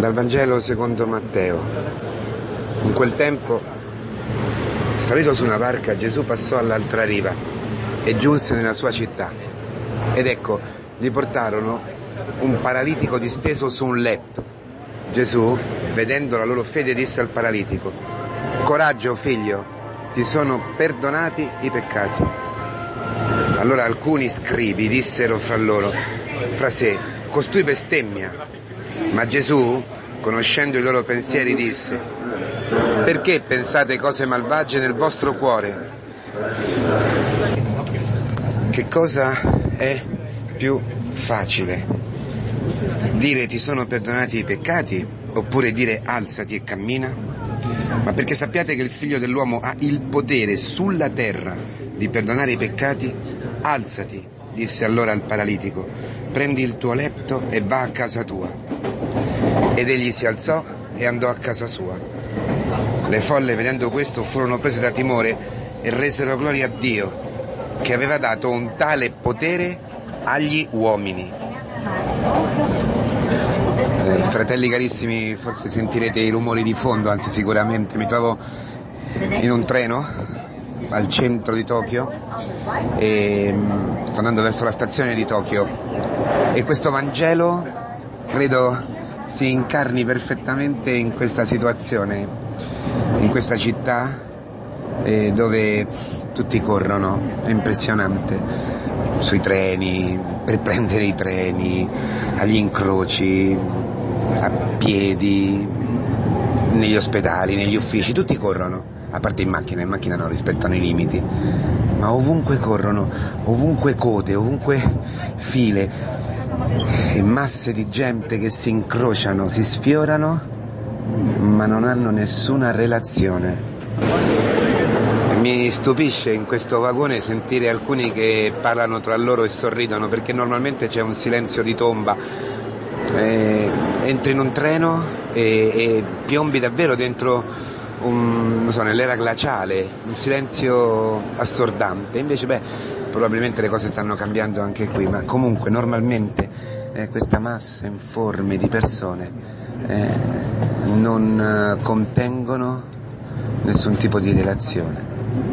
Dal Vangelo secondo Matteo. In quel tempo, salito su una barca, Gesù passò all'altra riva e giunse nella sua città. Ed ecco, gli portarono un paralitico disteso su un letto. Gesù, vedendo la loro fede, disse al paralitico: «Coraggio, figlio, ti sono perdonati i peccati». Allora alcuni scribi dissero fra sé: «Costui bestemmia». Ma Gesù, conoscendo i loro pensieri, disse: «Perché pensate cose malvagie nel vostro cuore? Che cosa è più facile? Dire ti sono perdonati i peccati, oppure dire alzati e cammina? Ma perché sappiate che il Figlio dell'uomo ha il potere sulla terra di perdonare i peccati, alzati», disse allora al paralitico, «prendi il tuo letto e va a casa tua». Ed egli si alzò e andò a casa sua. Le folle, vedendo questo, furono prese da timore e resero gloria a Dio, che aveva dato un tale potere agli uomini. Fratelli carissimi, forse sentirete i rumori di fondo, anzi sicuramente mi trovo in un treno al centro di Tokyo e sto andando verso la stazione di Tokyo, e questo Vangelo credo si incarni perfettamente in questa situazione, in questa città dove tutti corrono. È impressionante, sui treni, per prendere i treni, agli incroci, a piedi, negli ospedali, negli uffici, tutti corrono, a parte in macchina no, rispettano i limiti, ma ovunque corrono, ovunque code, ovunque file e masse di gente che si incrociano, si sfiorano, ma non hanno nessuna relazione. Mi stupisce in questo vagone sentire alcuni che parlano tra loro e sorridono, perché normalmente c'è un silenzio di tomba. Entri in un treno e piombi davvero dentro nell'era glaciale, un silenzio assordante. Invece probabilmente le cose stanno cambiando anche qui, ma comunque normalmente questa massa informe di persone non contengono nessun tipo di relazione.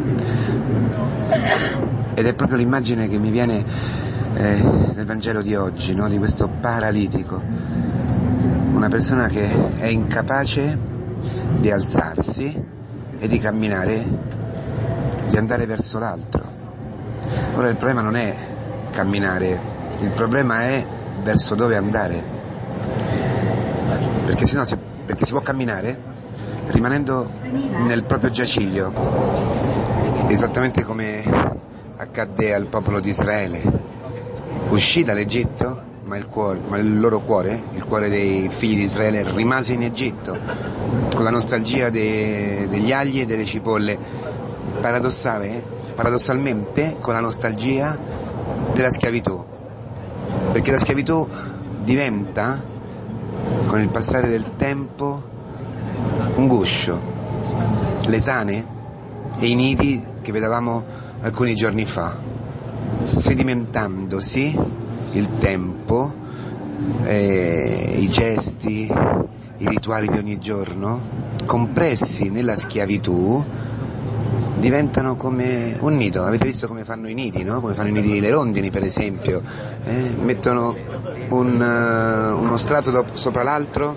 Ed è proprio l'immagine che mi viene nel Vangelo di oggi, no? Di questo paralitico, una persona che è incapace di alzarsi e di camminare, di andare verso l'altro. Ora il problema non è camminare, il problema è verso dove andare, perché si può camminare rimanendo nel proprio giaciglio, esattamente come accadde al popolo di Israele. Uscì dall'Egitto, ma il loro cuore, il cuore dei figli di Israele, rimase in Egitto, con la nostalgia degli agli e delle cipolle, paradossalmente con la nostalgia della schiavitù, perché la schiavitù diventa, con il passare del tempo, un guscio. Le tane e i nidi che vedevamo alcuni giorni fa, sedimentandosi il tempo, i gesti, i rituali di ogni giorno, compressi nella schiavitù, diventano come un nido. Avete visto come fanno i nidi, no? Come fanno i nidi le rondini, per esempio. Mettono uno strato sopra l'altro,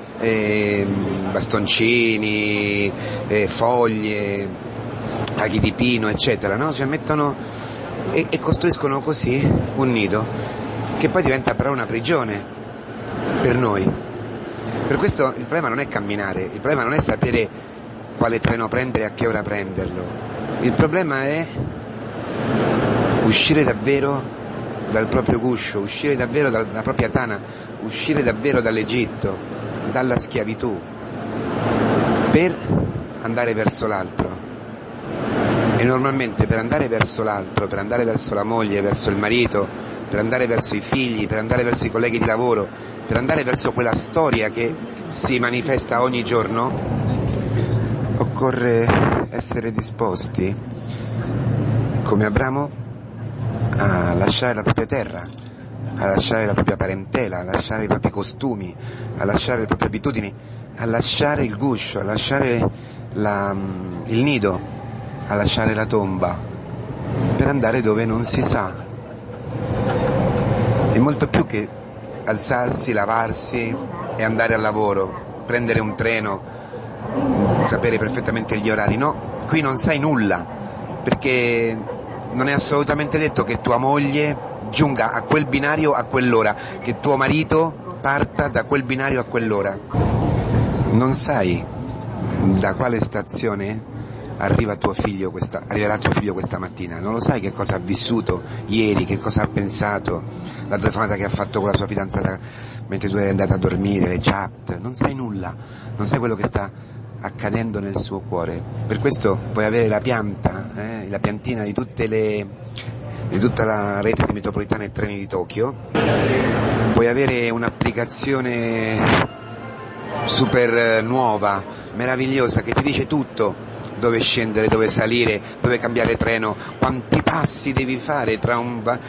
bastoncini, foglie, aghi di pino, eccetera, no? Cioè mettono e costruiscono così un nido che poi diventa però una prigione per noi. Per questo il problema non è camminare, il problema non è sapere quale treno prendere e a che ora prenderlo. Il problema è uscire davvero dal proprio guscio, uscire davvero dalla propria tana, uscire davvero dall'Egitto, dalla schiavitù, per andare verso l'altro. E normalmente per andare verso l'altro, per andare verso la moglie, verso il marito, per andare verso i figli, per andare verso i colleghi di lavoro, per andare verso quella storia che si manifesta ogni giorno, occorre essere disposti, come Abramo, a lasciare la propria terra, a lasciare la propria parentela, a lasciare i propri costumi, a lasciare le proprie abitudini, a lasciare il guscio, a lasciare il nido, a lasciare la tomba, per andare dove non si sa. È molto più che alzarsi, lavarsi e andare al lavoro, prendere un treno, sapere perfettamente gli orari. No, qui non sai nulla, perché non è assolutamente detto che tua moglie giunga a quel binario a quell'ora, che tuo marito parta da quel binario a quell'ora. Non sai da quale stazione arriverà tuo figlio questa mattina, non lo sai che cosa ha vissuto ieri, che cosa ha pensato, la telefonata che ha fatto con la sua fidanzata mentre tu eri andata a dormire, le chat, non sai nulla, non sai quello che sta accadendo nel suo cuore. Per questo puoi avere la pianta, la piantina di tutta la rete di metropolitane e treni di Tokyo, puoi avere un'applicazione super nuova, meravigliosa, che ti dice tutto: dove scendere, dove salire, dove cambiare treno, quanti passi devi fare tra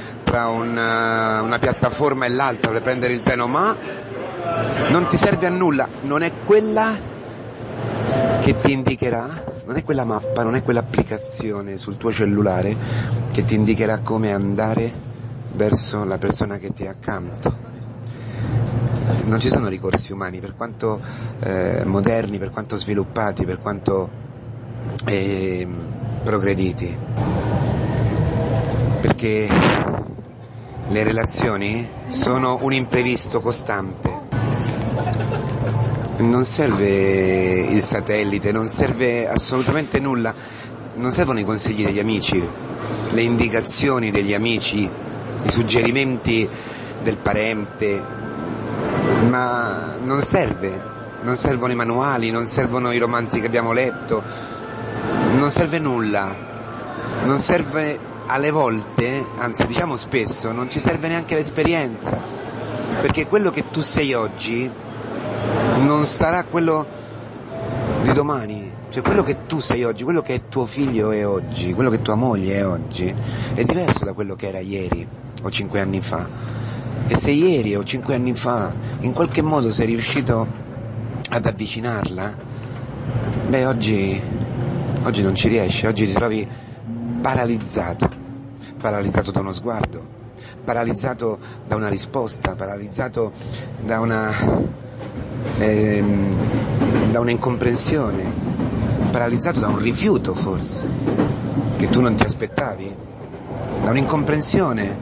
una piattaforma e l'altra per prendere il treno, ma non ti serve a nulla, non è quella che ti indicherà, non è quella mappa, non è quell'applicazione sul tuo cellulare che ti indicherà come andare verso la persona che ti è accanto. Non ci sono ricorsi umani, per quanto moderni, per quanto sviluppati, per quanto progrediti, perché le relazioni sono un imprevisto costante. Non serve il satellite, non serve assolutamente nulla, non servono i consigli degli amici, le indicazioni degli amici, i suggerimenti del parente, ma non servono i manuali, non servono i romanzi che abbiamo letto, non serve nulla, non serve alle volte, anzi diciamo spesso, non ci serve neanche l'esperienza, perché quello che tu sei oggi non sarà quello di domani, cioè quello che tu sei oggi, quello che tuo figlio è oggi, quello che tua moglie è oggi, è diverso da quello che era ieri o 5 anni fa. E se ieri o 5 anni fa in qualche modo sei riuscito ad avvicinarla, beh oggi non ci riesci, oggi ti trovi paralizzato da uno sguardo, paralizzato da una risposta, paralizzato da un'incomprensione, paralizzato da un rifiuto forse, che tu non ti aspettavi, da un'incomprensione,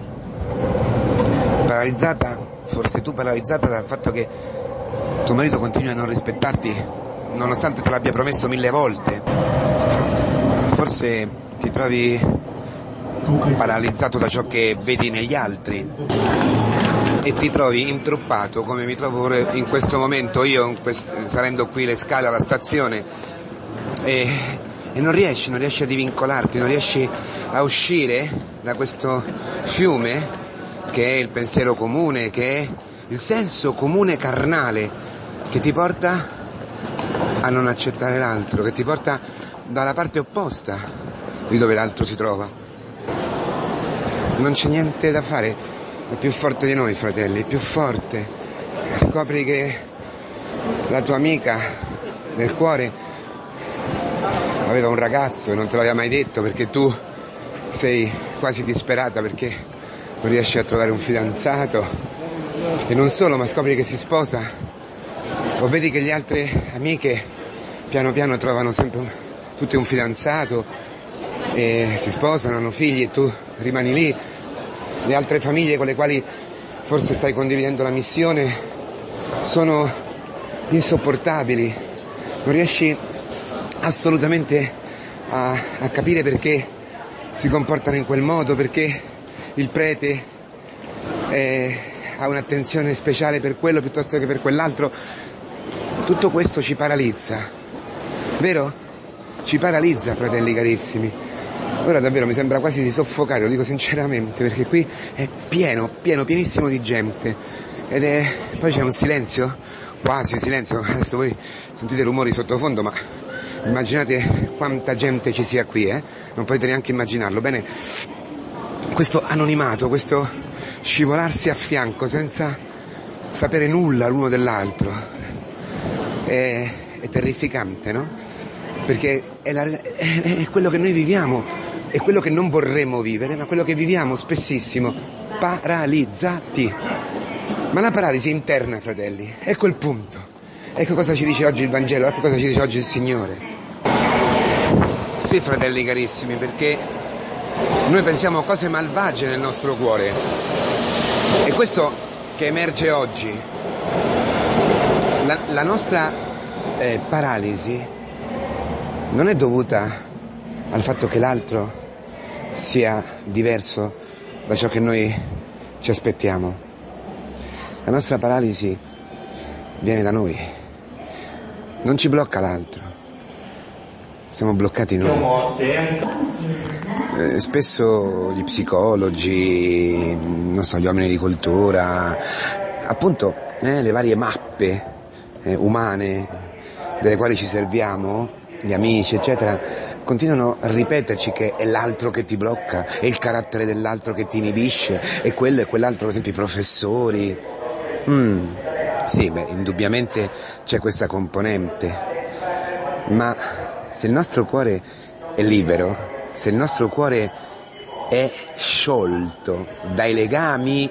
paralizzata dal fatto che tuo marito continua a non rispettarti nonostante te l'abbia promesso 1000 volte. Forse ti trovi paralizzato da ciò che vedi negli altri e ti trovi intruppato, come mi trovo in questo momento io, salendo qui le scale alla stazione, e non riesci a divincolarti, non riesci a uscire da questo fiume che è il pensiero comune, che è il senso comune carnale, che ti porta a non accettare l'altro, che ti porta dalla parte opposta di dove l'altro si trova. Non c'è niente da fare, è più forte di noi, fratelli, è più forte. Scopri che la tua amica nel cuore aveva un ragazzo e non te l'aveva mai detto, perché tu sei quasi disperata perché non riesci a trovare un fidanzato, e non solo, ma scopri che si sposa, o vedi che le altre amiche piano piano trovano sempre tutte un fidanzato e si sposano, hanno figli, e tu rimani lì. Le altre famiglie con le quali forse stai condividendo la missione sono insopportabili, non riesci assolutamente a capire perché si comportano in quel modo, perché il prete ha un'attenzione speciale per quello piuttosto che per quell'altro. Tutto questo ci paralizza, vero? Ci paralizza, fratelli carissimi. Ora davvero mi sembra quasi di soffocare, lo dico sinceramente, perché qui è pienissimo di gente, poi c'è un silenzio, quasi silenzio. Adesso voi sentite rumori sottofondo, ma immaginate quanta gente ci sia qui, non potete neanche immaginarlo. Bene, questo anonimato, questo scivolarsi a fianco senza sapere nulla l'uno dell'altro. È terrificante, no? Perché è quello che noi viviamo, è quello che non vorremmo vivere, ma quello che viviamo spessissimo, paralizzati. Ma la paralisi è interna, fratelli, ecco il punto. Ecco cosa ci dice oggi il Vangelo, ecco cosa ci dice oggi il Signore. Sì, fratelli carissimi, perché noi pensiamo cose malvagie nel nostro cuore. E questo che emerge oggi, la nostra paralisi non è dovuta al fatto che l'altro sia diverso da ciò che noi ci aspettiamo. La nostra paralisi viene da noi, non ci blocca l'altro, siamo bloccati noi. Spesso gli psicologi, non so, gli uomini di cultura, appunto le varie mappe umane delle quali ci serviamo, gli amici eccetera, continuano a ripeterci che è l'altro che ti blocca, è il carattere dell'altro che ti inibisce, è quello e quell'altro, per esempio i professori. Sì, indubbiamente c'è questa componente, ma se il nostro cuore è libero, se il nostro cuore è sciolto dai legami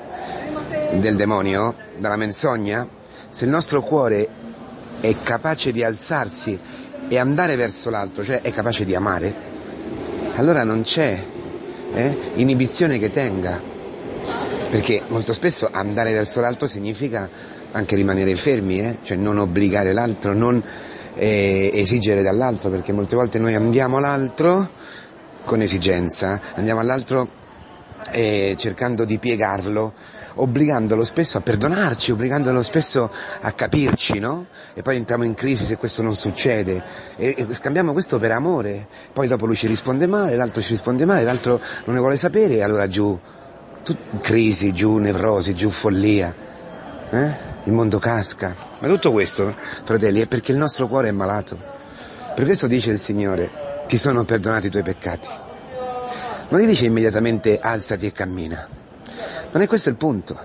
del demonio, dalla menzogna, se il nostro cuore è capace di alzarsi e andare verso l'altro, cioè è capace di amare, allora non c'è inibizione che tenga, perché molto spesso andare verso l'altro significa anche rimanere fermi, cioè non obbligare l'altro, non esigere dall'altro, perché molte volte noi andiamo all'altro con esigenza, andiamo all'altro cercando di piegarlo, obbligandolo spesso a perdonarci, obbligandolo spesso a capirci, no? E poi entriamo in crisi se questo non succede e scambiamo questo per amore, poi dopo lui ci risponde male, l'altro ci risponde male, l'altro non ne vuole sapere e allora giù, crisi, giù nevrosi, giù follia, il mondo casca. Ma tutto questo, fratelli, è perché il nostro cuore è malato. Per questo dice il Signore: ti sono perdonati i tuoi peccati. Non gli dice immediatamente alzati e cammina. Non è questo il punto.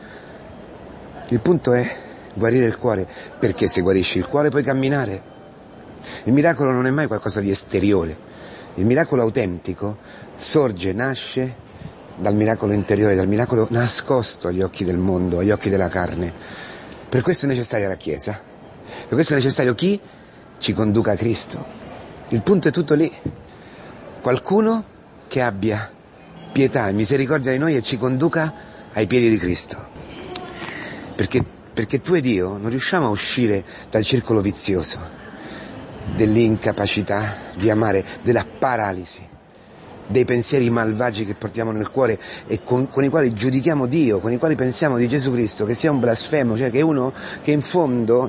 Il punto è guarire il cuore, perché se guarisci il cuore puoi camminare. Il miracolo non è mai qualcosa di esteriore. Il miracolo autentico nasce dal miracolo interiore, dal miracolo nascosto agli occhi del mondo, agli occhi della carne. Per questo è necessaria la Chiesa. Per questo è necessario chi ci conduca a Cristo. Il punto è tutto lì. Qualcuno che abbia pietà e misericordia di noi e ci conduca ai piedi di Cristo. Perché tu ed io non riusciamo a uscire dal circolo vizioso dell'incapacità di amare, della paralisi, dei pensieri malvagi che portiamo nel cuore e con i quali giudichiamo Dio, con i quali pensiamo di Gesù Cristo che sia un blasfemo, cioè che è uno che in fondo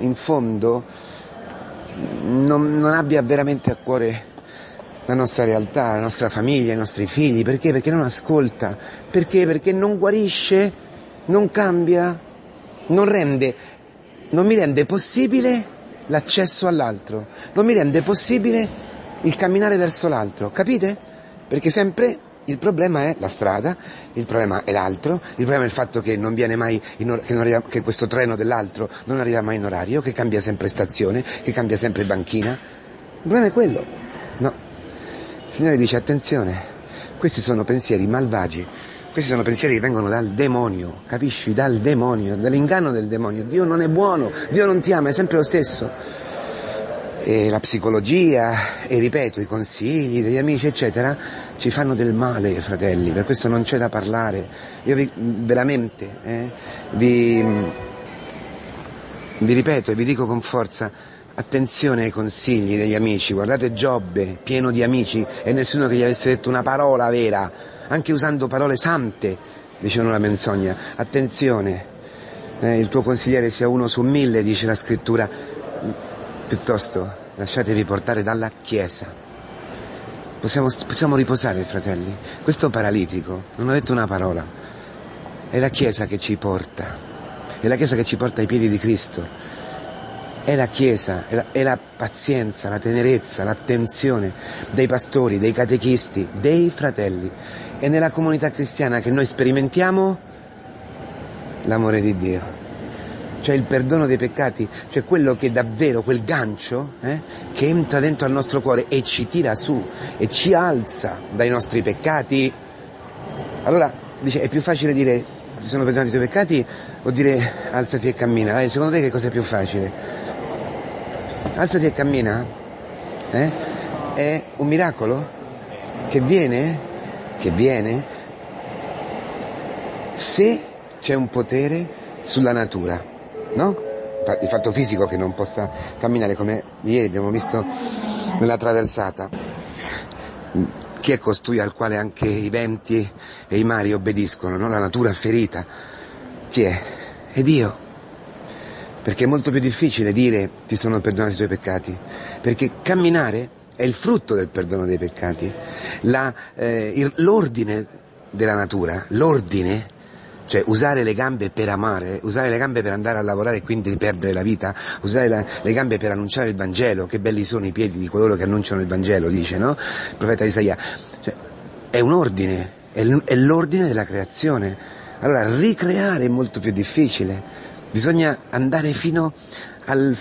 non abbia veramente a cuore la nostra realtà, la nostra famiglia, i nostri figli. Perché? Perché non ascolta. Perché? Perché non guarisce, non cambia, non mi rende possibile l'accesso all'altro, non mi rende possibile il camminare verso l'altro, capite? Perché sempre il problema è la strada, il problema è l'altro, il problema è il fatto che non viene mai che questo treno dell'altro non arriva mai in orario, che cambia sempre stazione, che cambia sempre banchina. Il problema è quello. No. Il Signore dice: attenzione, questi sono pensieri malvagi, questi sono pensieri che vengono dal demonio, capisci? Dal demonio, dall'inganno del demonio. Dio non è buono, Dio non ti ama, è sempre lo stesso. E la psicologia, e ripeto, i consigli degli amici eccetera ci fanno del male, fratelli, per questo non c'è da parlare. Io veramente vi ripeto e vi dico con forza: attenzione ai consigli degli amici. Guardate Giobbe, pieno di amici e nessuno che gli avesse detto una parola vera, anche usando parole sante, dicevano la menzogna. Attenzione, il tuo consigliere sia 1 su 1000, dice la scrittura. Piuttosto lasciatevi portare dalla Chiesa. Possiamo riposare, fratelli. Questo paralitico non ha detto una parola. È la Chiesa che ci porta, è la Chiesa che ci porta ai piedi di Cristo. è la Chiesa, è la pazienza, la tenerezza, l'attenzione dei pastori, dei catechisti, dei fratelli. È nella comunità cristiana che noi sperimentiamo l'amore di Dio, cioè il perdono dei peccati, cioè quello che davvero, quel gancio che entra dentro al nostro cuore e ci tira su e ci alza dai nostri peccati. Allora, dice, è più facile dire ti sono perdonati i tuoi peccati o dire alzati e cammina? Dai, secondo te che cosa è più facile? Alzati e cammina è un miracolo che viene se c'è un potere sulla natura, no? Il fatto fisico che non possa camminare, come ieri abbiamo visto nella traversata. Chi è costui al quale anche i venti e i mari obbediscono, no? La natura ferita. Chi è? È Dio. Perché è molto più difficile dire ti sono perdonati i tuoi peccati, perché camminare è il frutto del perdono dei peccati. L'ordine della natura, l'ordine, cioè usare le gambe per amare, usare le gambe per andare a lavorare e quindi perdere la vita, usare le gambe per annunciare il Vangelo, che belli sono i piedi di coloro che annunciano il Vangelo, dice, no? Il profeta Isaia. Cioè, è un ordine, è l'ordine della creazione. Allora, ricreare è molto più difficile. Bisogna andare fino al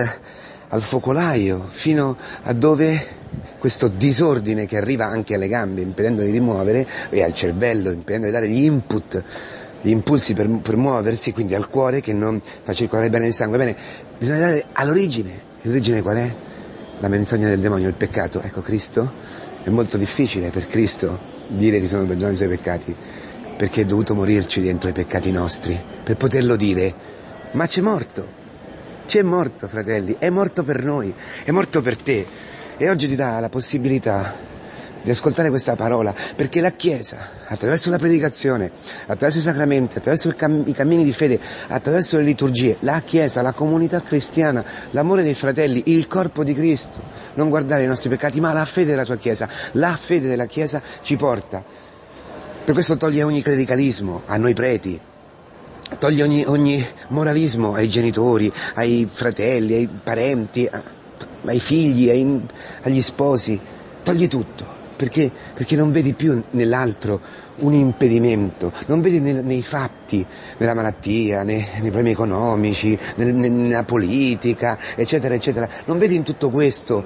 focolaio, fino a dove questo disordine che arriva anche alle gambe, impedendo di rimuovere, e al cervello, impedendo di dare gli input, gli impulsi per muoversi, quindi al cuore che non fa circolare bene il sangue. Bene, bisogna dare all'origine. L'origine qual è? La menzogna del demonio, il peccato. Ecco, Cristo, è molto difficile per Cristo dire ti sono perdonati i suoi peccati, perché è dovuto morirci dentro i peccati nostri, per poterlo dire. Ma c'è morto, fratelli, è morto per noi, è morto per te, e oggi ti dà la possibilità di ascoltare questa parola, perché la Chiesa, attraverso la predicazione, attraverso i sacramenti, attraverso i cammini di fede, attraverso le liturgie, la Chiesa, la comunità cristiana, l'amore dei fratelli, il corpo di Cristo, non guardare i nostri peccati, ma la fede della tua Chiesa, la fede della Chiesa ci porta. Per questo toglie ogni clericalismo a noi preti, toglie ogni moralismo ai genitori, ai fratelli, ai parenti, ai figli, agli sposi, togli tutto, perché non vedi più nell'altro un impedimento, non vedi nei fatti, nella malattia, nei problemi economici, nella politica, eccetera, eccetera, non vedi in tutto questo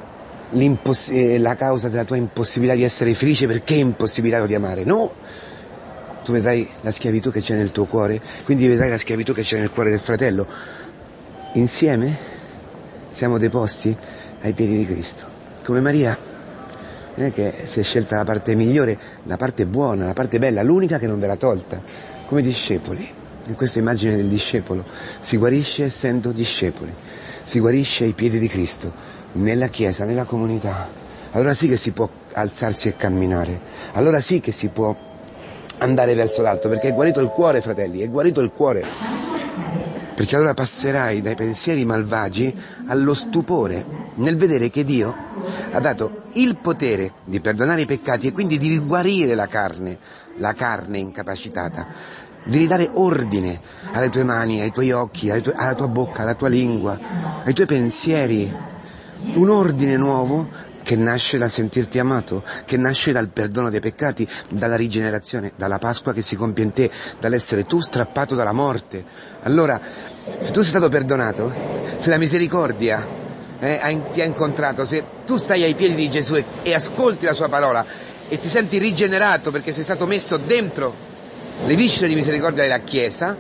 la causa della tua impossibilità di essere felice perché impossibilitato di amare, no! Tu vedrai la schiavitù che c'è nel tuo cuore, quindi vedrai la schiavitù che c'è nel cuore del fratello. Insieme siamo deposti ai piedi di Cristo. Come Maria, non è che si è scelta la parte migliore, la parte buona, la parte bella, l'unica che non ve l'ha tolta. Come discepoli, in questa immagine del discepolo, si guarisce essendo discepoli, si guarisce ai piedi di Cristo, nella Chiesa, nella comunità. Allora sì che si può alzarsi e camminare, allora sì che si può andare verso l'alto, perché è guarito il cuore, fratelli, è guarito il cuore. Perché allora passerai dai pensieri malvagi allo stupore nel vedere che Dio ha dato il potere di perdonare i peccati e quindi di guarire la carne incapacitata, di ridare ordine alle tue mani, ai tuoi occhi, alla tua bocca, alla tua lingua, ai tuoi pensieri, un ordine nuovo che nasce dal sentirti amato, che nasce dal perdono dei peccati, dalla rigenerazione, dalla Pasqua che si compie in te, dall'essere tu strappato dalla morte. Allora, se tu sei stato perdonato, se la misericordia ti ha incontrato, se tu stai ai piedi di Gesù e ascolti la sua parola e ti senti rigenerato perché sei stato messo dentro le viscere di misericordia della Chiesa,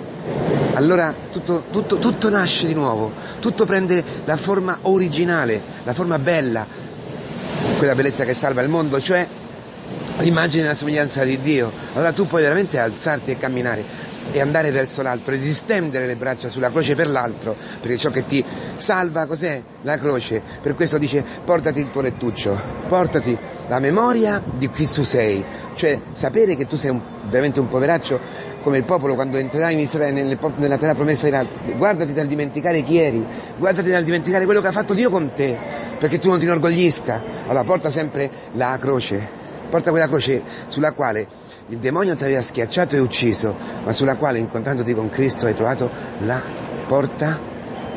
allora tutto nasce di nuovo, tutto prende la forma originale, la forma bella, quella bellezza che salva il mondo, cioè l'immagine e la somiglianza di Dio. Allora tu puoi veramente alzarti e camminare e andare verso l'altro e distendere le braccia sulla croce per l'altro, perché ciò che ti salva cos'è? La croce. Per questo dice portati il tuo lettuccio, portati la memoria di chi tu sei, cioè sapere che tu sei veramente un poveraccio, come il popolo quando entrerà in Israele nella terra promessa dirà guardati dal dimenticare chi eri, guardati dal dimenticare quello che ha fatto Dio con te, perché tu non ti inorgoglisca. Allora porta sempre la croce, porta quella croce sulla quale il demonio ti aveva schiacciato e ucciso, ma sulla quale incontrandoti con Cristo hai trovato la porta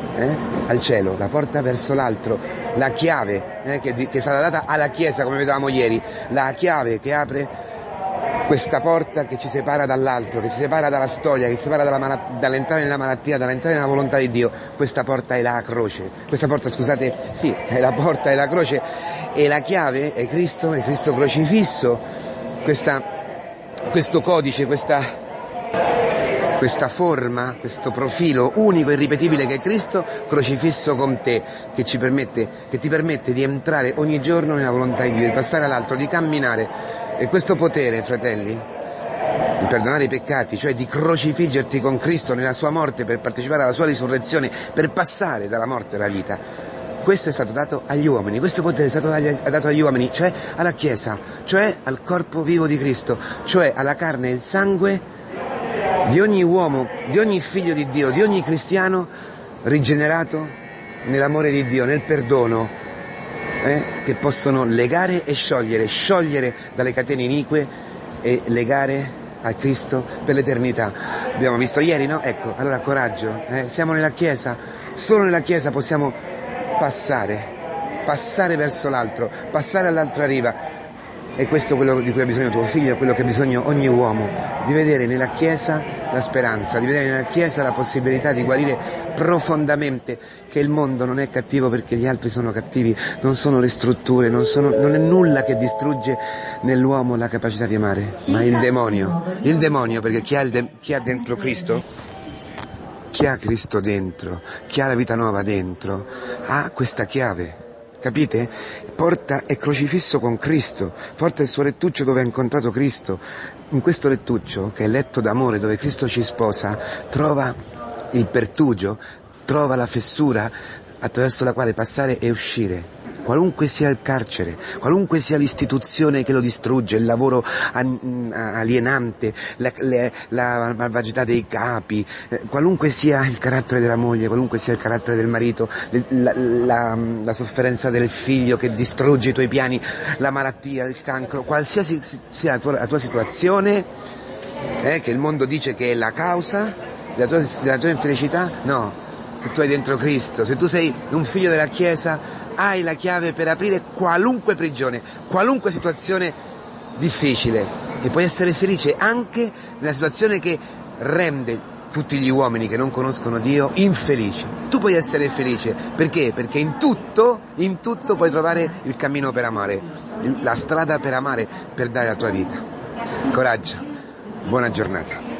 al cielo, la porta verso l'altro, la chiave che è stata data alla Chiesa, come vedevamo ieri, la chiave che apre questa porta che ci separa dall'altro, che ci separa dalla storia, che ci separa dall'entrare nella malattia, dall'entrare nella volontà di Dio. Questa porta è la croce, questa porta, scusate, sì, è la porta, è la croce, e la chiave è Cristo crocifisso, questo codice, questa questa forma, questo profilo unico e irripetibile che è Cristo crocifisso con te, che ti permette di entrare ogni giorno nella volontà di Dio, di passare all'altro, di camminare. E questo potere, fratelli, di perdonare i peccati, cioè di crocifiggerti con Cristo nella sua morte per partecipare alla sua risurrezione, per passare dalla morte alla vita, questo è stato dato agli uomini, questo potere è stato dato agli uomini, cioè alla Chiesa, cioè al corpo vivo di Cristo, cioè alla carne e il sangue di ogni uomo, di ogni figlio di Dio, di ogni cristiano rigenerato nell'amore di Dio, nel perdono, che possono legare e sciogliere dalle catene inique e legare a Cristo per l'eternità. Abbiamo visto ieri, no? Ecco, allora coraggio, siamo nella Chiesa, solo nella Chiesa possiamo passare verso l'altro, passare all'altra riva. E questo è quello di cui ha bisogno tuo figlio, quello che ha bisogno ogni uomo, di vedere nella Chiesa la speranza, di vedere nella Chiesa la possibilità di guarire profondamente, che il mondo non è cattivo perché gli altri sono cattivi, non sono le strutture, non è nulla che distrugge nell'uomo la capacità di amare, ma il demonio, perché chi ha dentro Cristo, chi ha Cristo dentro, chi ha la vita nuova dentro, ha questa chiave. Capite? È crocifisso con Cristo, porta il suo lettuccio dove ha incontrato Cristo. In questo lettuccio, che è letto d'amore, dove Cristo ci sposa, trova il pertugio, trova la fessura attraverso la quale passare e uscire. Qualunque sia il carcere, qualunque sia l'istituzione che lo distrugge, il lavoro alienante, la malvagità dei capi, qualunque sia il carattere della moglie, qualunque sia il carattere del marito, la sofferenza del figlio che distrugge i tuoi piani, la malattia, il cancro, qualsiasi sia la tua situazione, che il mondo dice che è la causa della tua infelicità, no, se tu hai dentro Cristo, se tu sei un figlio della Chiesa, hai la chiave per aprire qualunque prigione, qualunque situazione difficile, e puoi essere felice anche nella situazione che rende tutti gli uomini che non conoscono Dio infelici. Tu puoi essere felice, perché? Perché in tutto puoi trovare il cammino per amare, la strada per amare, per dare la tua vita. Coraggio, buona giornata.